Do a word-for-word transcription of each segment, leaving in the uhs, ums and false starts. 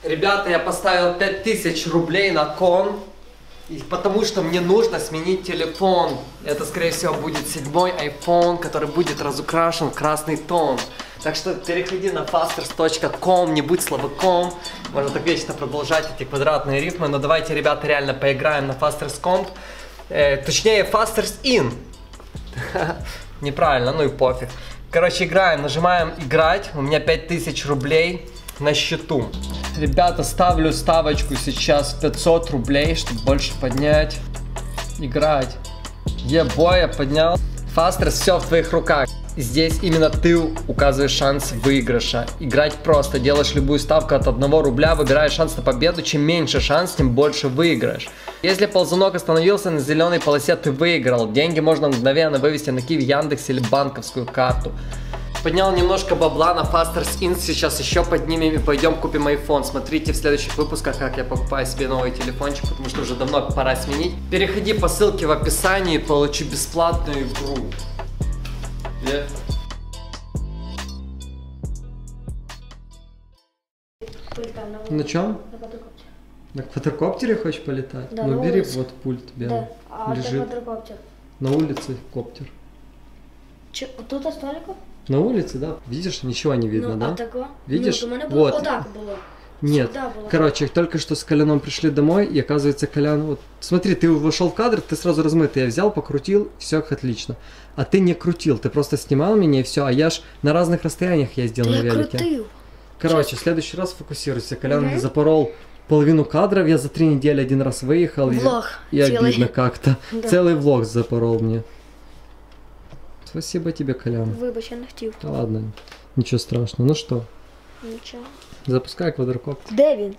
Ребята, я поставил пять тысяч рублей на кон, и потому что мне нужно сменить телефон. Это, скорее всего, будет седьмой айфон, который будет разукрашен в красный тон. Так что переходи на fasters точка ком, не будь слабаком. Можно так вечно продолжать эти квадратные рифмы, но давайте, ребята, реально поиграем на fasters точка ком. Э, точнее, fasters ин. Неправильно, ну и пофиг. Короче, играем, нажимаем играть. У меня пять тысяч рублей на счету. Ребята, ставлю ставочку сейчас пятьсот рублей, чтобы больше поднять. Играть. Ебой, я поднял. Fasters, все в твоих руках. Здесь именно ты указываешь шанс выигрыша. Играть просто. Делаешь любую ставку от одного рубля, выбираешь шанс на победу. Чем меньше шанс, тем больше выиграешь. Если ползунок остановился на зеленой полосе, ты выиграл. Деньги можно мгновенно вывести на Киви, Яндекс или банковскую карту. Поднял немножко бабла на fasters ин, сейчас еще поднимем и пойдем купим iPhone. Смотрите в следующих выпусках, как я покупаю себе новый телефончик, потому что уже давно пора сменить. Переходи по ссылке в описании и получи бесплатную игру. Yeah. На чем? На квадрокоптере. На квадрокоптере хочешь полетать? Да, ну бери улице. вот пульт белый. Да, а лежит. это квадрокоптер. На улице коптер. Че, тут столику? На улице, да. Видишь, ничего не видно, ну, да? А тако? Видишь? Ну, было, вот. Вот так было. Нет. Было. Короче, только что с Коляном пришли домой, и оказывается, Колян, вот, смотри, ты вошел в кадр, ты сразу размытый, я взял, покрутил, все отлично. А ты не крутил, ты просто снимал меня и все, а я ж на разных расстояниях ездил да на я велике. Крутил. Короче, Сейчас. в следующий раз фокусируйся. Колян угу. запорол половину кадров, я за три недели один раз выехал. Влог и, и целый. обидно как-то. Да. Целый влог запорол мне. Спасибо тебе, Колян. Выбачь, я не хотел. Да ладно, ничего страшного. Ну что? Ничего. Запускай квадрокоптер. Девін.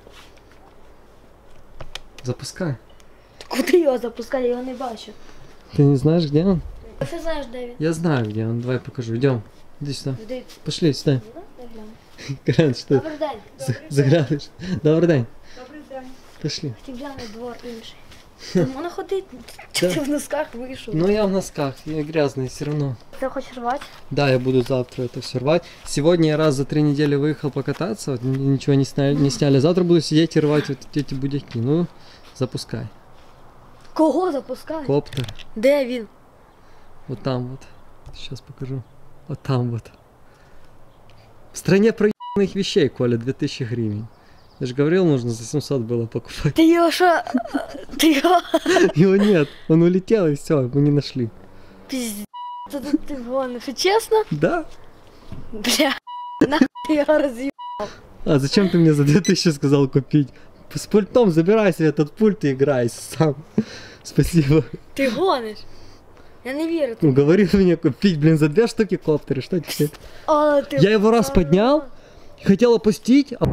Запускай. Куди його запускати? Я його не бачу. Ты не знаешь, где он? А ти знаєш, де він? Я знаю, где он. Давай покажу. Идем. Иди сюда. Де? Пошли сюда. Ну, я гляну. Колян, что? Добрий день. Заглядываешь? Добрый день. Добрий день. Пошли. Хотів глянути двор інший. Ти можна ходити? Чи ти в носках вийшов? Ну я в носках, я грязный все равно. Ти хочеш рвати? Да, я буду завтра это все рвать. Сегодня я раз за три недели выехал покататься, вот, ничего не сняли, не сняли. Завтра буду сидеть и рвать вот эти будяки. Ну, запускай. Кого запускати? Коптер. Де він? Вот там вот. Сейчас покажу. Вот там вот. В стране проебанных вещей, Коля, две тысячи гривен. Я же говорил, нужно за семьсот было покупать. Ти його що? Ти його? Его нет. Он улетел и все, мы не нашли. Пиздец. Це ти гониш. Чесно? Да. Бля. Нахуй ти його роз'їбав. А зачем ты мне за две тысячи сказал купить? С пультом забирай себе этот пульт и играй сам. Спасибо. Ти гониш. Я не вірю. Ну, говорил мне купить, блин, за две штуки коптеры. Что теперь? А, ти... Я его раз поднял, хотел опустить, а...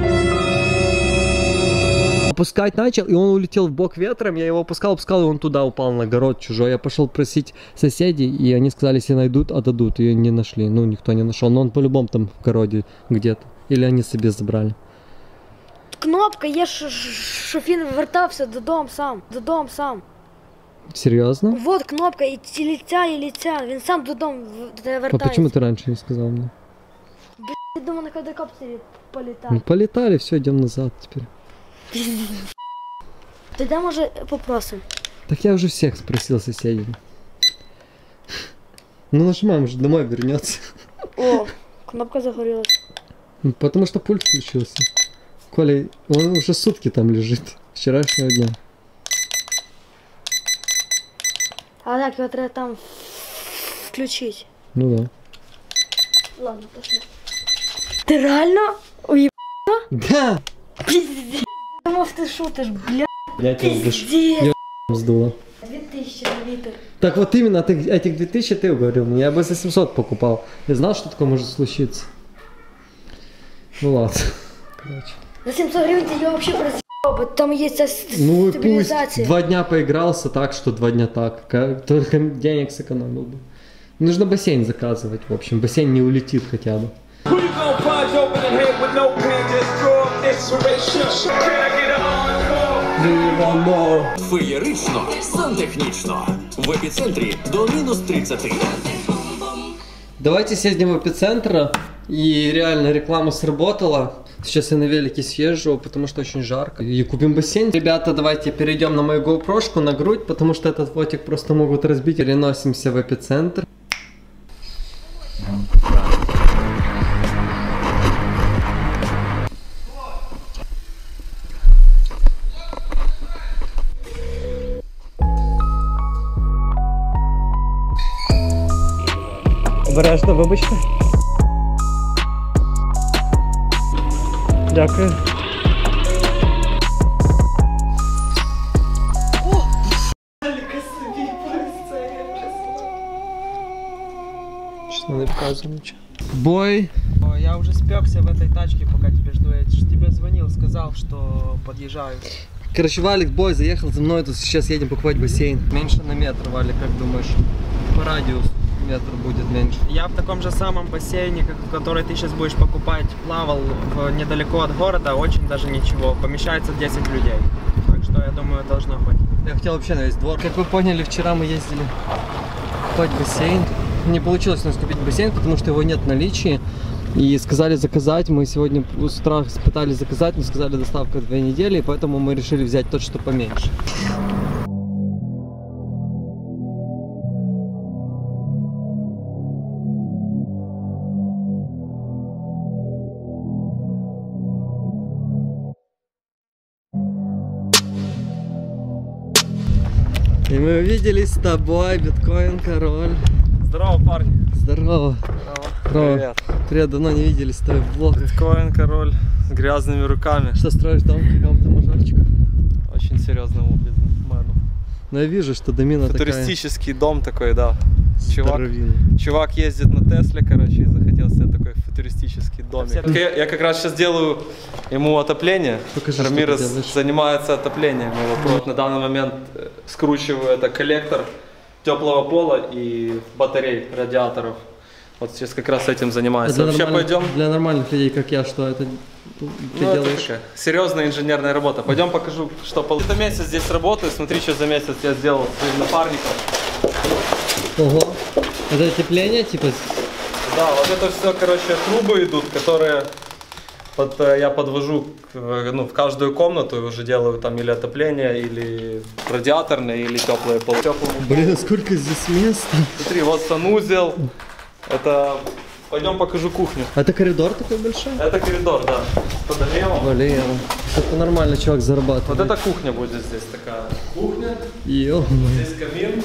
опускать начал, и он улетел в бок ветром. Я его опускал, опускал, и он туда упал на огород чужой. Я пошел просить соседей, и они сказали, если найдут, отдадут. Ее не нашли. Ну, никто не нашел. Но он по-любому там в огороде где-то. Или они себе забрали. Кнопка є, що він вертався додому сам. Додому сам. Серьезно? Вот кнопка, і ці ліця, і ліця. Він сам додому вертається. А почему ты раньше не сказал мне? Я думаю, на квадрокоптері політати. Ну, полетали, все, идем назад теперь. Тоді, може, попросимо. Так я уже всех спросил соседей. Ну нажимаем, уже домой вернется. О, кнопка загорелась. Потому что пульт включился. Коля, он уже сутки там лежит. Вчерашнего дня. А так, його треба там включити. Ну да. Ладно, пошли. Ти реально уїб... Да! Пиздец. Думав, ти шутиш, бля. Я тебя сдушу. Пиздец. Сдуло. Дві тисячі на літр. Так вот именно ты, этих две тысячи ты уговорил меня. Я бы за семьсот покупал. Я знал, что такое может случиться. Ну ладно. Короче. За семьсот гривен ты ее вообще разъебал, бы. Там есть Ну и стабилизация. пусть два дня поигрался так, что два дня так. Как- Только денег сэкономил бы. Нужно бассейн заказывать, в общем. Бассейн не улетит хотя бы. Феєрично, сантехнічно. В епіцентрі до мінус тридцати. Давайте съездим в эпицентр. И реально реклама сработала. Сейчас я на велике съезжу, потому что очень жарко. И купим бассейн. Ребята, давайте перейдем на мою GoPro-шку, на грудь, потому что этот фотик просто могут разбить. Переносимся в эпицентр. Обережно, вибачте. Дякую. Что не показываю ничего. Бой. Я уже спекся в этой тачке, пока тебя жду. Я же тебе звонил, сказал, что подъезжаю. Короче, Валик, бой, заехал за мной, тут сейчас едем покупать бассейн. Меньше на метр, Валик, как думаешь? По радиусу метр будет меньше. Я в таком же самом бассейне, как, который ты сейчас будешь покупать, плавал в, недалеко от города, очень даже ничего. Помещается десять людей. Так что, я думаю, должно хватить. Я хотел вообще на весь двор. Как вы поняли, вчера мы ездили покупать бассейн. Не получилось у нас купить бассейн, потому что его нет в наличии. И сказали заказать. Мы сегодня с утра пытались заказать, но сказали доставка две недели, и поэтому мы решили взять тот, что поменьше. И мы увиделись с тобой, биткоин король. Здорово, парни. Здорово. Здорово. Привет. Привет, давно не виделись с тобой в блогах. Биткоин король с грязными руками. Что, строишь дом какому-то мажорчику? Очень серьезному бизнесмену. Ну я вижу, что домина такая. Футуристический дом такой, да. Чувак, Здоровенный. чувак ездит на Тесле, короче, и захотел себе такой футуристический домик. Я, я как раз сейчас делаю ему отопление. Покажи, Рамирес что ты делаешь. занимается отоплением. Вот на данный момент скручиваю это коллектор теплого пола и батарей, радиаторов. Вот сейчас как раз этим занимается. А Вообще пойдем. Для нормальных людей, как я, что это ты Ну, делаешь? это серьезная инженерная работа. Пойдем покажу, что пол. Это месяц здесь работаю. Смотри, что за месяц я сделал своим напарником. Ого. Это отопление, типа? Да, вот это все, короче, трубы идут, которые под, я подвожу к, ну, в каждую комнату и уже делаю там или отопление, или радиаторное, или теплое пол. Блин, а сколько здесь места? Смотри, вот санузел. Это... Пойдем покажу кухню. А это коридор такой большой? Это коридор, да. С подогревом. Блин, это нормально чувак зарабатывает. Вот эта кухня будет здесь такая. Кухня. Ё-моё. Здесь камин.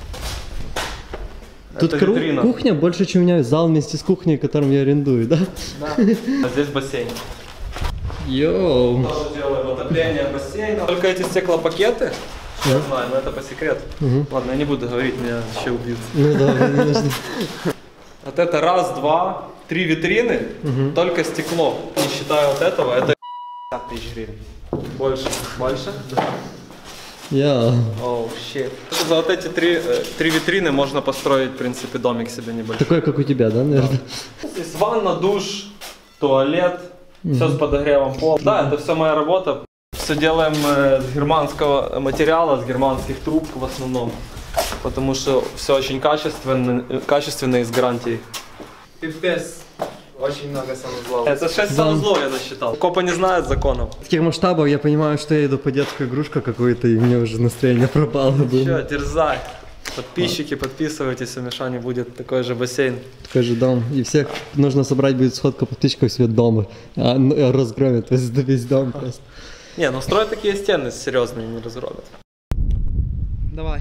Тут Это кру- витрина. кухня больше, чем у меня зал вместе с кухней, которым я арендую, да? Да. А здесь бассейн. Йоу. Тоже делаем отопление бассейна. Только эти стеклопакеты, я знаю, но это по секрету. Угу. Ладно, я не буду говорить, меня еще убьют. Ну да, не нужно. Вот это раз, два, три витрины, Угу. только стекло. Не считая вот этого, это пятьдесят тысяч гривен. Больше. Больше? Да. Я. Оу, щит. За вот эти три, э, три витрины можно построить, в принципе, домик себе небольшой. Такой, как у тебя, да, наверное? Здесь ванна, душ, туалет, все с подогревом пола. Да, это все моя работа. Все делаем э, с германского материала, с германских труб в основном. Потому что все очень качественно, э, качественно и с гарантией. Пипец. Очень много санузлов. Это шесть Да. санузлов я засчитал. Копа не знает законов. В таких масштабах я понимаю, что я иду по детскую игрушку какую-то, и мне уже настроение пропало. Че, дерзай. Подписчики, подписывайтесь, у Мишани будет такой же бассейн. Такой же дом. И всех нужно собрать будет сходка подписчиков себе дома. А, ну, разгромят весь, весь дом просто. Не, ну строят такие стены серьезные, не разгромят. Давай.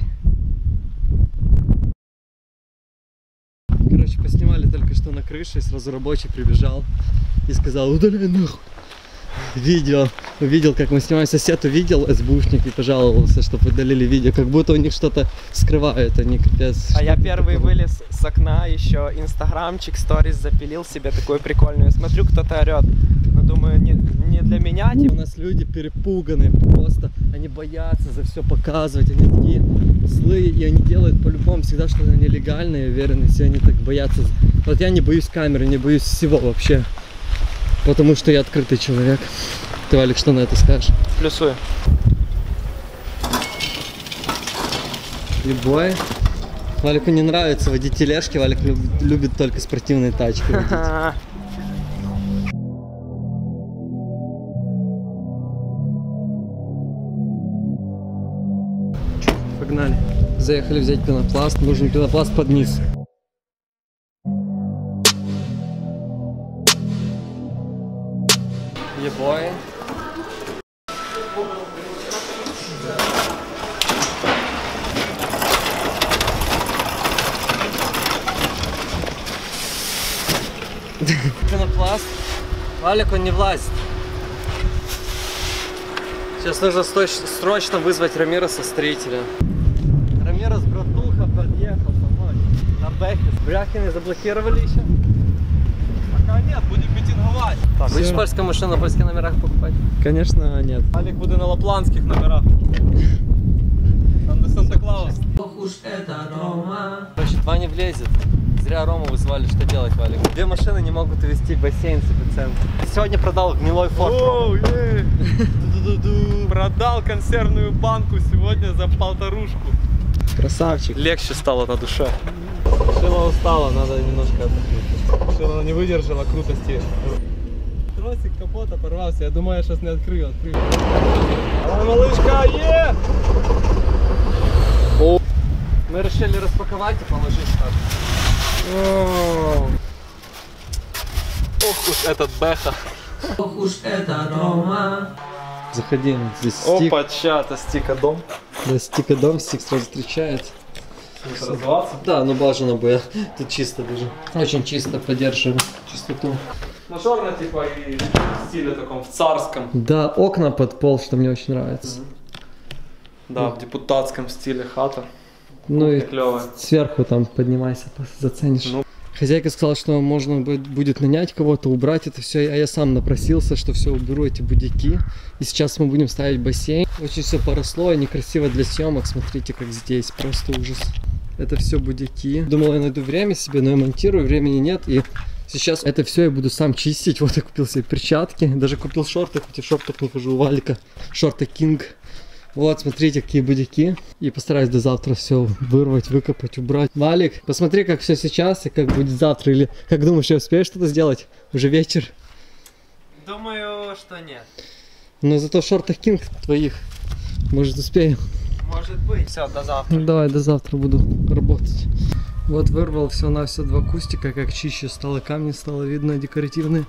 Короче, поснимали только что на крыше, и сразу рабочий прибежал и сказал: удаляй нахуй видео. Увидел, как мы снимаем, сосед увидел, СБУшник, и пожаловался, чтобы удалили видео, как будто у них что-то скрывают, они капец. А я первый вылез с окна, еще инстаграмчик, сторис запилил себе такой прикольный. Смотрю, кто-то орет. Но думаю, не, не для меня. У нас люди перепуганные просто, они боятся за все показывать, они такие злые, и они делают по-любому всегда что-то нелегальное, уверены, все они так боятся. Вот я не боюсь камеры, не боюсь всего вообще, потому что я открытый человек. Ты, Валик, что на это скажешь? Плюсую. Любой. Валику не нравится водить тележки, Валик любит, любит только спортивные тачки водить. погнали. Заехали взять пенопласт, нужен пенопласт под низ. Ебой. Пенопласт. Валик, он не влазит. Сейчас нужно срочно вызвать Рамироса, строителя. Рамирос, братуха, подъехал помочь. На бэхе. Бряхины заблокировали еще? Пока нет, будем митинговать. Так, будешь польскую машину на польских номерах покупать? Конечно, нет. Алик будет на лапландских номерах. Там до Санта-Клаус. Ох уж это Рома. Короче, два не влезет. Зря Рому вызвали, что делать, Валик? Две машины не могут увезти бассейн с эпицентра. Сегодня продал гнилой форт. Оу, ей. Продал консервную банку сегодня за полторушку. Красавчик. Легче стало на душе. Шила устала, надо немножко отдохнуть. Шила не выдержала крутости. Тросик капота порвался, я думаю, сейчас не открою, открою. Давай, малышка, е! Мы решили распаковать и положить так. Ох уж этот бэха. Ох уж это Рома. Заходи, здесь стик. Опа, чата, стика дом. Да, стика дом, стик сразу встречает. Развиваться? Да, ну бажано бы. Тут чисто даже. Очень чисто, поддерживаем чистоту. Мажорно типа и в стиле таком, в царском. Да, окна под пол, что мне очень нравится. Да, в депутатском стиле хата. Ну и Клевая. сверху там поднимайся, заценишь. Ну. Хозяйка сказала, что можно будет нанять кого-то, убрать это все, а я сам напросился, что все уберу эти будики. И сейчас мы будем ставить бассейн. Очень все поросло и некрасиво для съемок. Смотрите, как здесь, просто ужас. Это все будики. Думал, я найду время себе, но я монтирую, времени нет. И сейчас это все я буду сам чистить. Вот я купил себе перчатки, даже купил шорты, хотя в шортах не хожу, у Валика. Шорты King. Вот, смотрите, какие будики. И постараюсь до завтра все вырвать, выкопать, убрать. Валик, посмотри, как все сейчас и как будет завтра. Или как думаешь, я успею что-то сделать? Уже вечер. Думаю, что нет. Но зато в шортах King твоих, может, успею. Может быть. Все, до завтра. Ну, давай, до завтра буду работать. Вот вырвал все на все два кустика, как чище стало, камни стало видно, декоративные.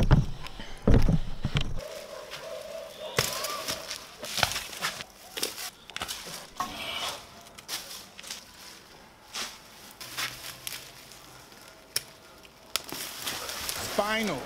Spinal.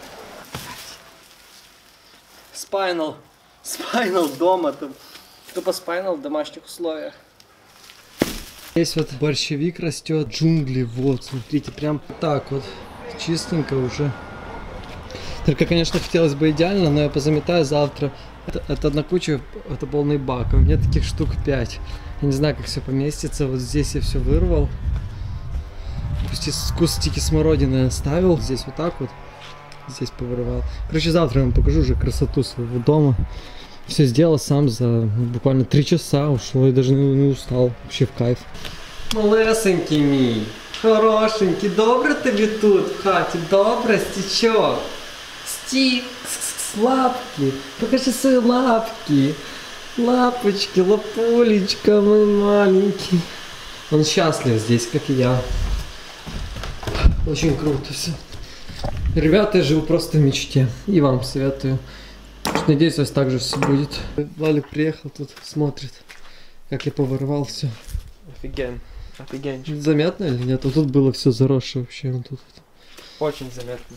Спайнал. Спайнал дома. Тупо спайнал в домашних условиях. Здесь вот борщевик растет, джунгли, вот, смотрите, прям так вот, чистенько уже. Только, конечно, хотелось бы идеально, но я позаметаю завтра. Это, это одна куча, это полный бак, у меня таких штук пять. Я не знаю, как все поместится, вот здесь я все вырвал. Пусть кустики смородины оставил, здесь вот так вот, здесь повырывал. Короче, завтра я вам покажу уже красоту своего дома. Все сделал сам за буквально три часа, ушло и даже не, не устал, вообще в кайф. Малесенький мій, хорошенький, добре тобі тут в хаті, добре, стічок. Стік, лапки, покажи свои лапки. Лапочки, лапулечка мой маленький. Он счастлив здесь, как и я. Очень круто все. Ребята, я живу просто в мечте. И вам советую. Надеюсь, у вас так же все будет. Валик приехал тут, смотрит, как я повырывал все. Офиген, офиген. Заметно или нет? Вот тут было все заросшее вообще. Вот тут. Очень заметно.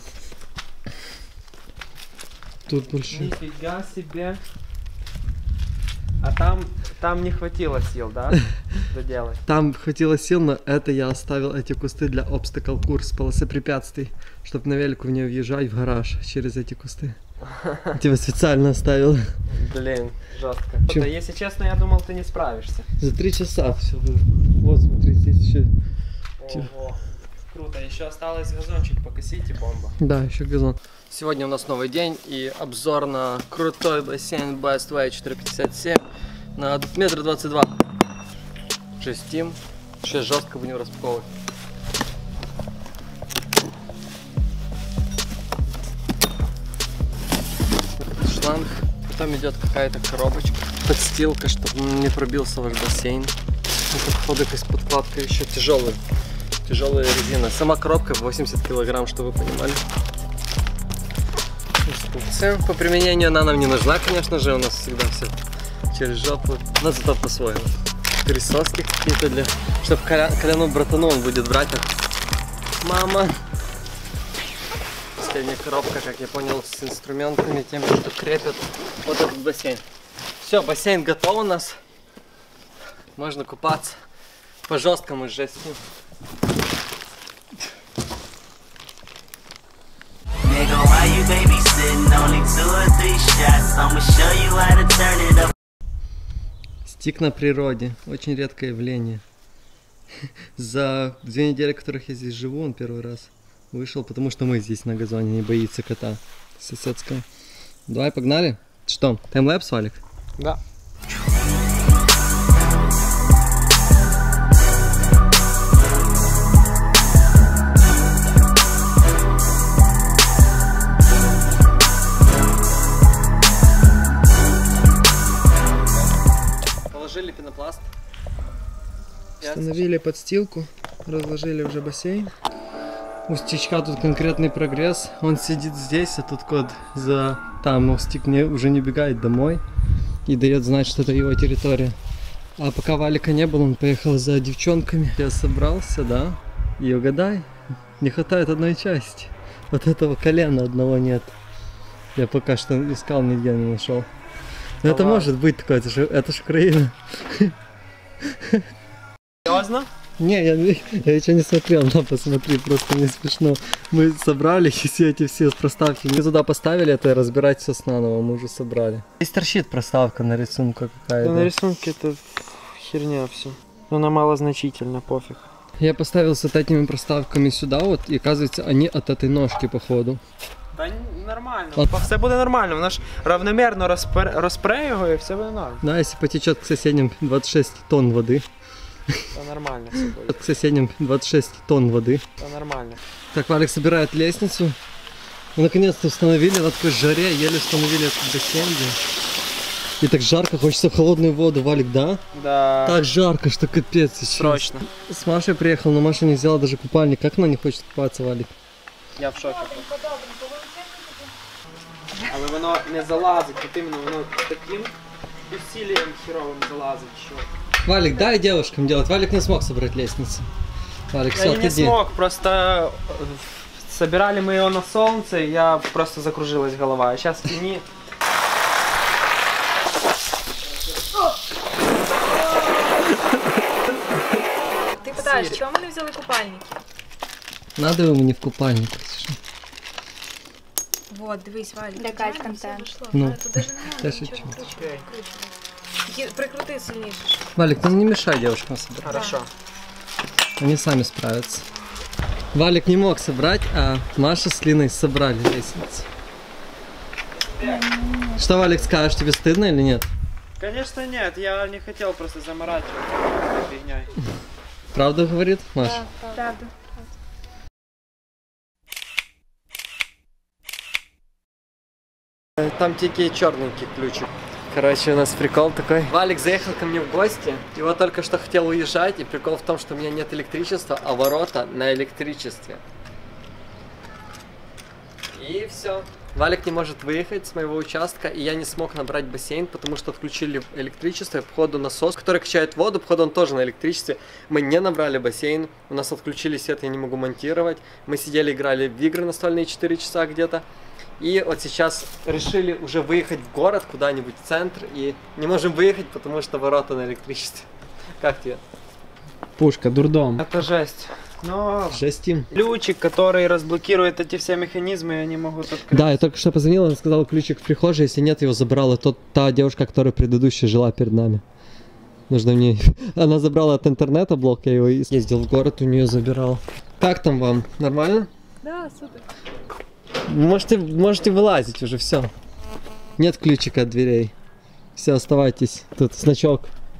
Тут больше. Нифига себе. А там, там не хватило сил, да, доделать? Там хватило сил, но это я оставил эти кусты для obstacle курс, полосы препятствий, чтобы на велику в нее въезжать в гараж через эти кусты. Тебя специально оставил. Блин, жестко. Чем? Да, если честно, я думал, ты не справишься. За три часа все вырвал. Вот, смотри, здесь еще. Ого. Круто, еще осталось газончик покосить и бомба. Да, еще газон. Сегодня у нас новый день и обзор на крутой бассейн Best Way четыре пятьдесят семь на метр двадцать два. Жестим. Сейчас жестко будем распаковывать. Шланг. Потом идет какая-то коробочка, подстилка, чтобы не пробился ваш бассейн. Это, походу, какая-то подкладка еще тяжелая. Тяжелая резина. Сама коробка восемьдесят килограмм, чтобы вы понимали. Инструкция. По применению она нам не нужна, конечно же. У нас всегда все через жопу. Но зато по-своему. Присоски какие-то для... Чтобы коля... коляну братану он будет брать. Мама. Последняя коробка, как я понял, с инструментами, тем, что крепят вот этот бассейн. Все, бассейн готов у нас. Можно купаться по жесткому жести. Стик на природе. Очень редкое явление. За две недели, в которых я здесь живу, он первый раз вышел, потому что мы здесь на газоне, не боится кота соседского. Давай, погнали. Что, таймлэпс, Валик? Да. Положили пенопласт. Установили подстилку, разложили уже бассейн. У Стичка тут конкретный прогресс. Он сидит здесь, а тут кот за там. Но Стик не, уже не убегает домой и дает знать, что это его территория. А пока Валика не было, он поехал за девчонками. Я собрался, да? И угадай, не хватает одной части. Вот этого колена одного нет. Я пока что искал, нигде не нашел. Но это может быть такое, это же, это ж Украина. Серьезно? Не, я, я еще не смотрел, да, посмотри, просто мне смешно. Мы собрали все эти все проставки. Мы туда поставили это и разбирать все с наново, мы уже собрали. Здесь торчит проставка на рисунку какая-то. Да, на рисунке это херня все. Но она малозначительна, пофиг. Я поставил с вот этими проставками сюда вот, и оказывается они от этой ножки походу. Та нормально. От... Все буде нормально, вона ж равномерно розпре... розпреює і все буде нормально. Да, если потечет к соседним двадцать шесть тонн воды. Та нормально все будет. К соседним двадцать шесть тонн воды. Та нормально. Так, Валик собирает лестницу. Мы наконец-то установили на такой жаре, еле установили этот бассейн. И так жарко, хочется в холодную воду, Валик, да? Да. Так жарко, что капец сейчас. Срочно. С Машей приехал, но Маша не взяла даже купальник. Как она не хочет купаться, Валик? Я в шокі. Але воно не залазить, от іменно воно таким усилием херовым залазить. Що. Валик, дай девушкам делать. Валик не смог собрать лестницу. Валик, все, Я ты не иди. смог, просто собирали мы ее на солнце, я просто закружилась голова. А сейчас в тени. Ти питаєш, чому ми не взяли купальники? Надо его не в купальник. Вот, дивись, Валь. Для кайф контент. Ну, Тут даже не я надо шучу. нічого кручувати. Гі- Прикрути сильніше. Валик, ну не мешай девушкам собирать. Хорошо. Они сами справятся. Валик не мог собрать, а Маша с Линой собрали лестницу. Что, Валик, скажешь, тебе стыдно или нет? Конечно нет, я не хотел просто заморачиваться этой фигней. Правду говорит Маша? Правда. Там такие черненький ключик. Короче, у нас прикол такой. Валик заехал ко мне в гости, и вот только что хотел уезжать, и прикол в том, что у меня нет электричества, а ворота на электричестве. И все. Валик не может выехать с моего участка, и я не смог набрать бассейн, потому что отключили электричество, и походу насос, который качает воду, походу он тоже на электричестве. Мы не набрали бассейн, у нас отключили свет, я не могу монтировать. Мы сидели, играли в игры настольные четыре часа где-то. И вот сейчас решили уже выехать в город, куда-нибудь в центр, и не можем выехать, потому что ворота на электричестве. Как тебе? Пушка, дурдом. Это жесть. Но Жестим. ключик, который разблокирует эти все механизмы, они могут открыть. Да, я только что позвонил, он сказал ключик в прихожей, если нет, его забрала тот, та девушка, которая предыдущая жила перед нами. Нужно мне... Она забрала от интернета блок, я его ездил в город, у нее забирал. Как там вам? Нормально? Да, супер. Можете, можете вылазить уже, все. Нет ключика от дверей. Все, оставайтесь. Тут значок.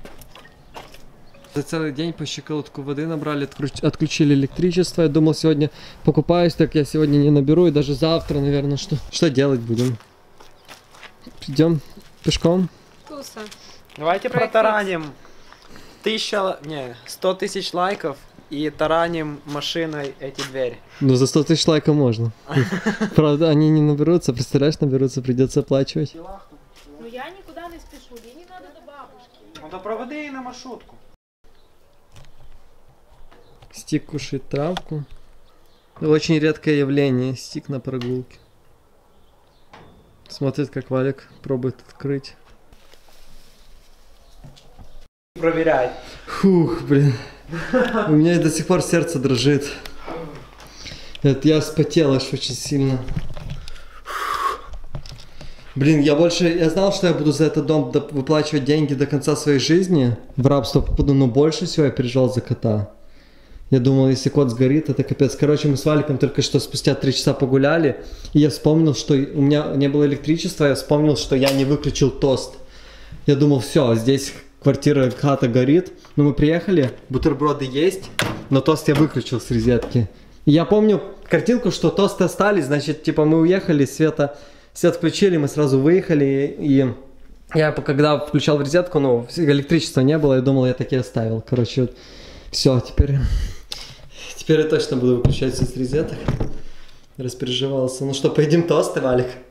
За целый день по щиколотку воды набрали, отключили электричество. Я думал, сегодня покупаюсь, так я сегодня не наберу. И даже завтра, наверное, что, что делать будем? Идем пешком? Туса. Давайте Проект протараним тысяча, не, сто тысяч лайков и тараним машиной эти двери. Ну, за сто тысяч лайков можно. Правда, они не наберутся, представляешь, наберутся, придется оплачивать. Ну я никуда не спешу, ей не надо до бабушки. Ну да проводи її на маршрутку. Стик кушает травку. Очень редкое явление, стик на прогулке. Смотрит, как Валик пробует открыть. Проверяй. Фух, блин. У меня до сих пор сердце дрожит. Это я вспотел аж очень сильно. Блин, я больше, я знал, что я буду за этот дом выплачивать деньги до конца своей жизни. В рабство попаду, но больше всего я переживал за кота. Я думал, если кот сгорит, это капец. Короче, мы с Валиком только что спустя три часа погуляли, и я вспомнил, что у меня не было электричества, я вспомнил, что я не выключил тост. Я думал, все, здесь квартира, хата горит. Но мы приехали, бутерброды есть, но тост я выключил с розетки. И я помню картинку, что тосты остались, значит, типа мы уехали, света, свет включили, мы сразу выехали, и я когда включал в розетку, ну, электричества не было, я думал, я таки оставил. Короче, вот, все, теперь, теперь я точно буду выключать все с розеток. Распереживался. Ну что, поедим тосты, Валик?